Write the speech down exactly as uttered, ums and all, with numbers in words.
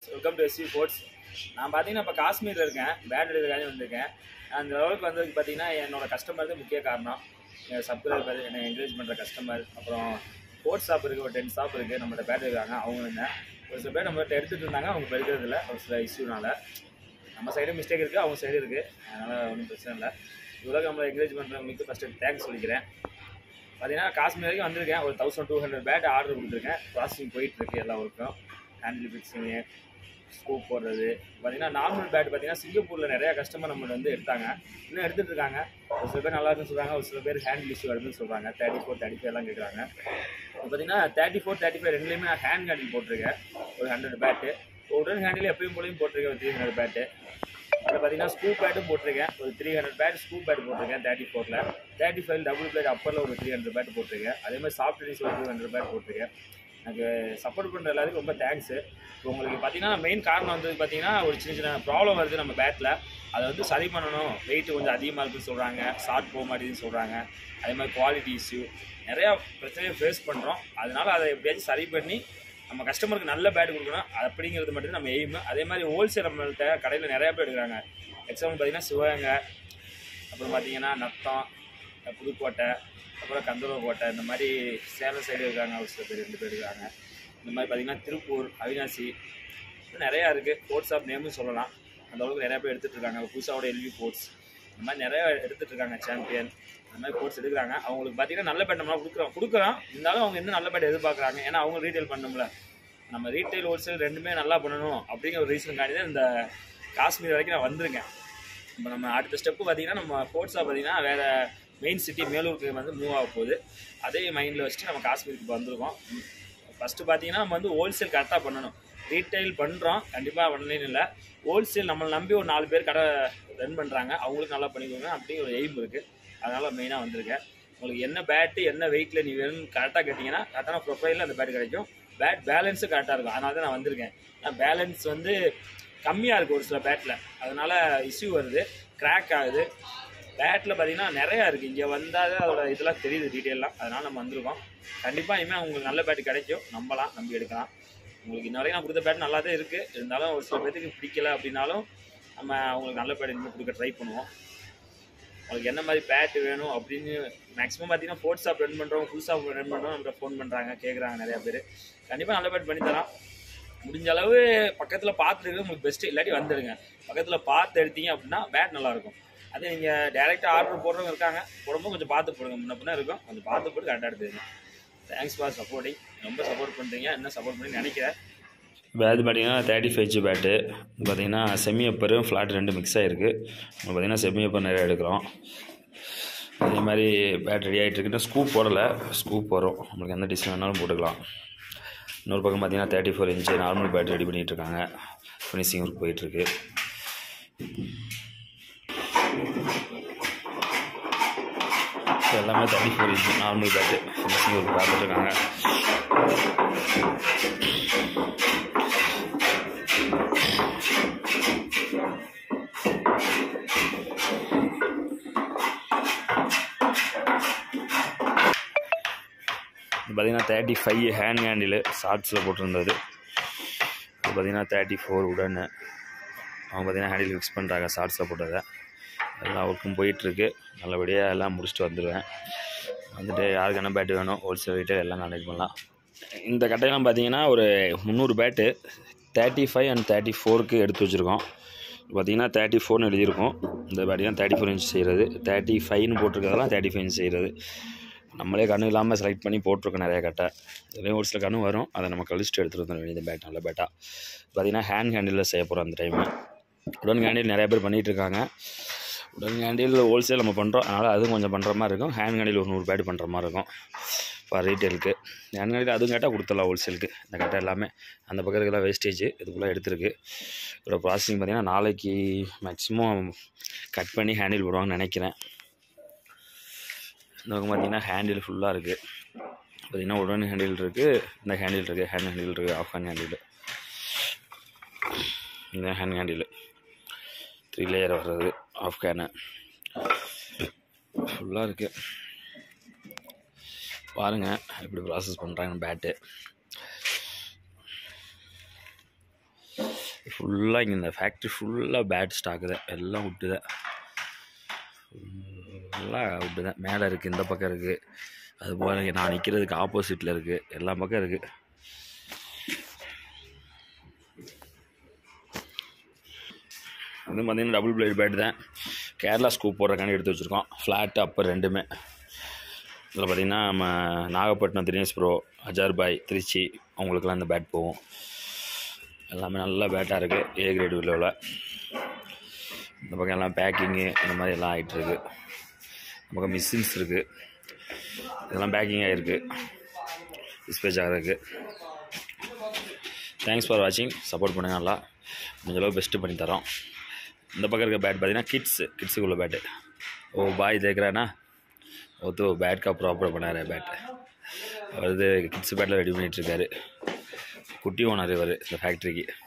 Welcome to SV sports. நான் பார்த்தீங்கன்னா இப்போ காஷ்மீரில் இருக்கேன், பேட் எடுக்கிறதுக்காக வந்திருக்கேன். அந்த லெவலுக்கு வந்ததுக்கு பார்த்தீங்கன்னா என்னோட கஸ்டமர் தான் முக்கிய காரணம். என் சப்ஸ்கிரைபர், என்னை என்கரேஜ் பண்ணுற கஸ்டமர், அப்புறம் ஸ்போர்ட்ஸ் ஷாப் இருக்குது, ஒரு டென் ஷாப் இருக்குது, நம்மள்ட்ட பேட் எடுக்கிறாங்க. அவங்க என்ன ஒரு சில பேர் நம்மள்ட்ட எடுத்துகிட்டு இருந்தாங்க, அவங்க இப்போ எடுக்கிறது இல்லை ஒரு சில இஷ்யூனால. நம்ம சைடு மிஸ்டேக் இருக்குது, அவங்க சைடு இருக்குது, அதனால் ஒன்றும் பிரச்சனை இல்லை. இவ்வளோ நம்மளை என்கரேஜ் பண்ணுறவங்களுக்கு ஃபஸ்ட்டு தேங்க்ஸ் சொல்லிக்கிறேன். பார்த்தீங்கன்னா காஷ்மீர் வரைக்கும் வந்திருக்கேன். ஒரு thousand two hundred bat order கொடுத்துருக்கேன். ப்ராசஸிங் போயிட்டுருக்கு எல்லா ஒர்க்கும். ஹேண்டில் ஃபிக்ஸிங்கு, ஸ்கூப் போடுறது. பார்த்தீங்கன்னா நார்மல் பேட் பார்த்தீங்கன்னா சிங்கப்பூரில் நிறையா கஸ்டமர் நம்மளை வந்து எடுத்தாங்க, இன்னும் எடுத்துகிட்டு இருக்காங்க. ஒரு சில பேர் நல்லா இருக்குன்னு சொல்கிறாங்க, ஒரு சில பேர் ஹேண்டில் இஷ்யூ வருதுன்னு சொல்கிறாங்க. தேர்ட்டி ஃபோர் தேர்ட்டி ஃபைவ் எல்லாம் கேட்குறாங்க. இப்போ பார்த்தீங்கன்னா தேர்ட்டி ஃபோர் தேர்ட்டி ஃபைவ் ரெண்டுலேயுமே நான் ஹேண்ட் ஹேண்டில் போட்டிருக்கேன். ஒரு ஹண்ட்ரட் பேட்டு உடன் ஹேண்டில் எப்பயும் போலையும் போட்டிருக்கேன். ஒரு த்ரீ ஹண்ட்ரட் பேட்டு அதில் பார்த்தீங்கன்னா ஸ்கூப் பேட்டும் போட்டிருக்கேன். ஒரு three hundred bat scoop bat போட்டிருக்கேன். தேர்ட்டி ஃபோரில் தேர்ட்டி ஃபைவ் டபுள் பிளேட் அப்பரில் ஒரு த்ரீ ஹண்ட்ரட் பேட் போட்டிருக்கேன். அதேமாதிரி சாஃப்ட் டென்னிஸ் ஒரு டூ ஹண்ட்ரட் பேட் போட்டிருக்கேன். எனக்கு சப்போர்ட் பண்ணுற எல்லாருக்கும் ரொம்ப தேங்க்ஸு. இப்போ உங்களுக்கு பார்த்தீங்கன்னா மெயின் காரணம் வந்து பார்த்தீங்கன்னா ஒரு சின்ன சின்ன ப்ராப்ளம் வருது நம்ம பேட்டில். அதை வந்து சரி பண்ணணும். வெயிட்டு கொஞ்சம் அதிகமாக இருக்குன்னு சொல்கிறாங்க, ஷார்ட் போக மாட்டேங்குதுன்னு சொல்கிறாங்க. அதே மாதிரி குவாலிட்டி இஷ்யூ நிறையா பிரச்சனையை ஃபேஸ் பண்ணுறோம். அதனால் அதை எப்படியாச்சும் சரி பண்ணி நம்ம கஸ்டமருக்கு நல்ல பேட் கொடுக்கணும் அப்படிங்கிறது மட்டும் நம்ம எய்மு. அதே மாதிரி ஹோல்சேல் நம்மள்கிட்ட கடையில் நிறையா பேர் எடுக்கிறாங்க. எக்ஸாம்பிள் பார்த்தீங்கன்னா சிவகங்கை, அப்புறம் பார்த்தீங்கன்னா நத்தம், புதுக்கோட்டை, அப்புறம் கந்தூர்கோட்டை, இந்த மாதிரி சேலம் சைடு இருக்காங்க. ஒரு சில பேர் ரெண்டு பேர் இருக்காங்க. இந்த மாதிரி பார்த்திங்கன்னா திருப்பூர், அவினாசி நிறையா இருக்குது. ஸ்போர்ட்ஸ் ஷாப் நேமும் சொல்லலாம். அந்த அளவுக்கு நிறையா பேர் எடுத்துகிட்டு இருக்காங்க. புதுசாவோட எல்வி ஸ்போர்ட்ஸ் இந்த மாதிரி நிறையா எடுத்துகிட்டு இருக்காங்க. சாம்பியன் அந்த மாதிரி ஸ்போர்ட்ஸ் எடுக்கிறாங்க. அவங்களுக்கு பார்த்திங்கன்னா நல்ல பேட் நம்ம கொடுக்குறோம் கொடுக்குறோம் இருந்தாலும் அவங்க இன்னும் நல்ல பேட் எதிர்பார்க்குறாங்க. ஏன்னா அவங்க ரீட்டைல் பண்ணணும்ல. நம்ம ரீட்டைல் ஹோல்சேல் ரெண்டுமே நல்லா பண்ணணும் அப்படிங்கிற ஒரு ரீசனுக்காண்டி தான் இந்த காஷ்மீர் வரைக்கும் நான் வந்திருக்கேன். இப்போ நம்ம அடுத்த ஸ்டெப்பு பார்த்திங்கன்னா நம்ம ஸ்போர்ட்ஸ் ஷாப் பார்த்திங்கன்னா வேறு மெயின் சிட்டி மேலூருக்கு வந்து மூவ் ஆக போகுது. அதே மைண்டில் வச்சுட்டு நம்ம காஷ்மீருக்கு இப்போ வந்திருக்கோம். ஃபஸ்ட்டு பார்த்தீங்கன்னா நம்ம வந்து ஹோல்சேல் கரெக்டாக பண்ணணும். ரீட்டைல் பண்ணுறோம், கண்டிப்பாக பண்ணலன்னு இல்லை. ஹோல்சேல் நம்மளை நம்பி ஒரு நாலு பேர் கடை ரன் பண்ணுறாங்க, அவங்களுக்கு நல்லா பண்ணிக்கோங்க அப்படிங்கிற ஒரு எய்ம் இருக்குது. அதனால் மெயினாக வந்திருக்கேன். உங்களுக்கு என்ன பேட்டு என்ன வெயிட்டில் நீ வேணும்னு கரெக்டாக கேட்டிங்கன்னா கரெக்டான ப்ரொஃபைலில் அந்த பேட் கிடைக்கும். பேட் பேலன்ஸும் கரெக்டாக இருக்கும். அதனால தான் நான் வந்திருக்கேன். நான் பேலன்ஸ் வந்து கம்மியாக இருக்குது ஒரு சில பேட்டில், அதனால் இஷ்யூ வருது, கிராக் ஆகுது. பேட்டில் பார்த்தீங்கன்னா நிறையா இருக்குது. இங்கே வந்தால் அதோட இதெல்லாம் தெரியுது டீட்டெயிலாம். அதனால் நம்ம வந்திருக்கோம். கண்டிப்பாக இனிமேல் உங்களுக்கு நல்ல பேட்டு கிடைக்கும், நம்பலாம், நம்பி எடுக்கலாம். உங்களுக்கு இன்ன வரைக்கும் நான் கொடுத்த பேட் நல்லா தான் இருக்குது. இருந்தாலும் ஒரு சில பேருக்கு பிடிக்கல அப்படின்னாலும் நம்ம அவங்களுக்கு நல்ல பேட் இனிமேல் கொடுக்க ட்ரை பண்ணுவோம். உங்களுக்கு என்ன மாதிரி பேட்டு வேணும் அப்படின்னு மேக்ஸிமம் பார்த்தீங்கன்னா ஸ்போர்ட்ஸ் ஷாப் ரன் பண்ணுறோம், ஃபுல் ஷாப் ரன் பண்ணுறோம், நம்மகிட்ட ஃபோன் பண்ணுறாங்க, கேட்குறாங்க நிறையா பேர். கண்டிப்பாக நல்ல பேட் பண்ணித்தரலாம். முடிஞ்ச அளவு பக்கத்தில் பார்த்துருக்கு உங்களுக்கு பெஸ்ட்டு. இல்லாட்டி வந்துடுங்க. பக்கத்தில் பார்த்து எடுத்தீங்க அப்படின்னா பேட் நல்லாயிருக்கும். அதே நீங்கள் டேரெக்டாக ஆர்டர் போடுறவங்க இருக்காங்க, போடும்போது கொஞ்சம் பார்த்து போடுங்க. முன்ன பின்னா இருக்கும், கொஞ்சம் பார்த்து போட்டு கரெக்டாக எடுத்துருங்க. Thanks for supporting. ரொம்ப சப்போர்ட் பண்ணுறீங்க, இன்னும் சப்போர்ட் பண்ணி நினைக்கிறேன். பேட் பார்த்தீங்கன்னா தேர்ட்டி ஃபைவ் ஜி பேட்டு பார்த்தீங்கன்னா செமி அப்பரும் ஃப்ளாட் ரெண்டு மிக்ஸ் ஆகிருக்கு. நம்ம பார்த்தீங்கன்னா செமி அப்பர் நிறையா எடுக்கிறோம். அதே மாதிரி பேட் ரெடி ஆகிட்டு இருக்குன்னா ஸ்கூப் போடலை, ஸ்கூப் வரும். நம்மளுக்கு எந்த டிசைன் வேணாலும் போட்டுக்கலாம். இன்னொரு பக்கம் பார்த்தீங்கன்னா thirty four inch normal bat ready பண்ணிகிட்டு இருக்காங்க. ஃபினிஷிங் ஒர்க் போயிட்டுருக்கு. எல்லாமே thirty four inch normal bat finishing work பார்த்துட்ருக்காங்க. பார்த்தீங்கன்னா தேர்ட்டி ஃபைவ் ஹேண்ட் ஹேண்டில் ஷார்ட்ஸில் போட்டிருந்தது. அது பார்த்தீங்கன்னா தேர்ட்டி ஃபோர் உடனே அவங்க பார்த்தீங்கன்னா ஹேண்டில் ஃபிக்ஸ் பண்ணுறாங்க ஷார்ட்ஸில் போட்டதை. எல்லா ஒர்க்கும் போயிட்டுருக்கு. நல்லபடியாக எல்லாம் முடிச்சுட்டு வந்துடுவேன். வந்துட்டு யாருக்கு என்ன பேட்டு வேணும் ஹோல்சேல் ரீட்டைல் எல்லாம் கான்டெக்ட் பண்ணலாம். இந்த கட்டையெல்லாம் பார்த்தீங்கன்னா ஒரு முந்நூறு bat thirty five and thirty ஃபோருக்கு எடுத்து வச்சுருக்கோம். பார்த்தீங்கன்னா தேர்ட்டி ஃபோர்னு எழுதியிருக்கோம். இந்த பார்த்தீங்கன்னா தேர்ட்டி ஃபோர் இன்ச் செய்கிறது, தேர்ட்டி ஃபைவ்னு போட்டிருக்கிறதெல்லாம் தேர்ட்டி ஃபைவ் இன்ச் செய்கிறது. நம்மளே கண்ணு இல்லாமல் செலக்ட் பண்ணி போட்டிருக்கோம் நிறையா கட்டை. இதுலேயும் ஒரு சில கண்ணு வரும், அதை நம்ம கழிச்சிட்டு எடுத்துகிட்டு வந்துட வேண்டியது பேட் நல்ல பேட்டாக. பார்த்தீங்கன்னா ஹேண்ட் ஹேண்டிலில் செய்ய போகிறோம் அந்த டைமு. உடன் ஹேண்டில் நிறையா பேர் பண்ணிகிட்ருக்காங்க. உடன் ஹேண்டில் ஹோல்சேல் நம்ம பண்ணுறோம், அதனால் அதுவும் கொஞ்சம் பண்ணுற மாதிரி இருக்கும். ஹேண்ட் ஹேண்டில் ஒரு நூறு பேட் பண்ணுற மாதிரி இருக்கும் இப்போ ரீட்டெயிலுக்கு. ஹேண்ட் ஹேண்டில் அதுவும் கேட்டால் கொடுத்துடலாம் ஹோல்சேலுக்கு. இந்த கட்டை எல்லாமே அந்த பக்கத்துக்கெல்லாம் வேஸ்டேஜ் இதுக்குள்ளே எடுத்துருக்கு. இதோட ப்ராசஸிங் பார்த்திங்கன்னா நாளைக்கு மேக்ஸிமம் கட் பண்ணி ஹேண்டில் போடுவாங்கன்னு நினைக்கிறேன். இந்த பக்கம் பார்த்திங்கன்னா ஹேண்டில் ஃபுல்லாக இருக்குது. பார்த்திங்கன்னா உடன் ஹேண்டில் இருக்குது, இந்த ஹேண்டில் இருக்குது, ஹேண்ட் ஹேண்டில் இருக்குது, ஆஃப் ஹேண்ட் ஹேண்டில், இந்த ஹேண்ட் ஹேண்டில் த்ரீ லேயர் வர்றது, ஆஃப் கேனு ஃபுல்லாக இருக்குது. பாருங்கள் எப்படி ப்ராசஸ் பண்ணுறாங்க பேட்டு. ஃபுல்லாக இங்கே இந்த ஃபேக்ட்ரி ஃபுல்லாக பேட் ஸ்டாக்கு தான், எல்லாம் விட்டு தான், ஃபுல்லாக விட்டு தான். மேலே இருக்குது, இந்த பக்கம் இருக்குது, அதுபோல் நான் நிற்கிறதுக்கு ஆப்போசிட்டில் இருக்குது, எல்லா பக்கம் இருக்குது. அது பார்த்திங்கன்னா டபுள் பிளேட் பேட் தான். கேரளா ஸ்கூப் போடுறக்காண்டி எடுத்து வச்சுருக்கோம். ஃப்ளாட் அப்பர் ரெண்டுமே. இதில் பார்த்திங்கன்னா நம்ம நாகப்பட்டினம் தினேஷ் ப்ரோ, அஜார்பாய், திருச்சி அவங்களுக்கெல்லாம் இந்த பேட் போகும். எல்லாமே நல்ல பேட்டாக இருக்குது, ஏ கிரேட் வில்லோவில். இந்த பக்கம் எல்லாம் பேக்கிங்கு இந்த மாதிரி எல்லாம் ஆகிட்டுருக்கு. இந்த பக்கம் மிஷின்ஸ் இருக்குது, இதெல்லாம் பேக்கிங் ஆகிருக்கு, டிஸ்பேச் ஆகிறதுக்கு. தேங்க்ஸ் ஃபார் வாட்சிங். சப்போர்ட் பண்ணுங்கள், நல்லா முடிஞ்சளவு பெஸ்ட்டு பண்ணி தரோம். இந்த பக்கம் இருக்க பேட் பார்த்தீங்கன்னா கிட்ஸு கிட்ஸுக்குள்ள பேட்டு. ஓ பாய் தேக்கிறானா ஓ தோ பேட் கா ப்ராப்பர் பண்ணார் பேட். அவர் இது கிட்ஸு பேட்டில் ரெடி பண்ணிகிட்ருக்காரு. குட்டி ஓனர் இவர் இந்த ஃபேக்ட்ரிக்கு.